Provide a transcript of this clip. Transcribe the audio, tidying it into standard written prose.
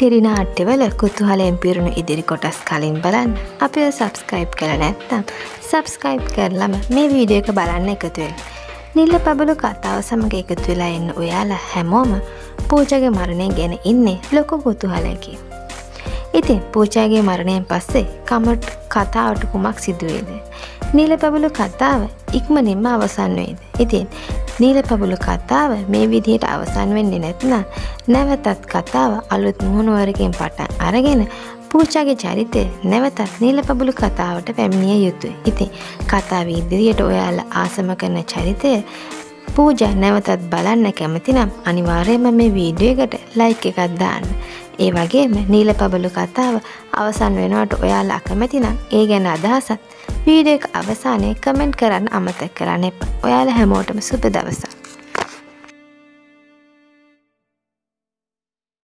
ටෙලිනාට්‍යවල කුතුහලයෙන් පිරුණු ඉදිරි කොටස් කලින් බලන්න අපිව සබ්ස්ක්‍රයිබ් කරලා නැත්නම් සබ්ස්ක්‍රයිබ් කරලම මේ වීඩියෝ එක බලන්න එකතු වෙන්න. නිල පබළු කතාව සමග එකතු වෙලා ඉන්න ඔයාලා හැමෝම පූජාගේ මරණය ගැන ඉන්නේ ලොකු කුතුහලයකින්. ඉතින් පූජාගේ මරණයෙන් පස්සේ කතාවට කුමක් සිදු වේද? නිල පබළු කතාව ඉක්මනින්ම අවසන් වේද? ඉතින් නිල පබළු කතාව මේ විදිහට අවසන් වෙන්නේ නැත්නම් නැවතත් කතාව අලුත් මුහුණුවරකින් පටන් අරගෙන පූජාගේ චරිතය නැවතත් නිල පබළු කතාවට පැමිණිය යුතුයි. ඉතින් කතාවේ ඉදිරියට ඔයාලා ආසම කරන චරිතය පූජා නැවතත් බලන්න කැමති නම් අනිවාර්යයෙන්ම මේ වීඩියෝ එකට ලයික් එකක් දාන්න. ඒ වගේම නිල පබළු කතාව අවසන් වෙනවට ඔයාලා අකමැති නම් ඒ ගැන අදහසත් වීඩියෝ එක අවසානයේ කමෙන්ට් කරන්න අමතක කරන්න එපා. ඔයාලා හැමෝටම සුබ දවසක්.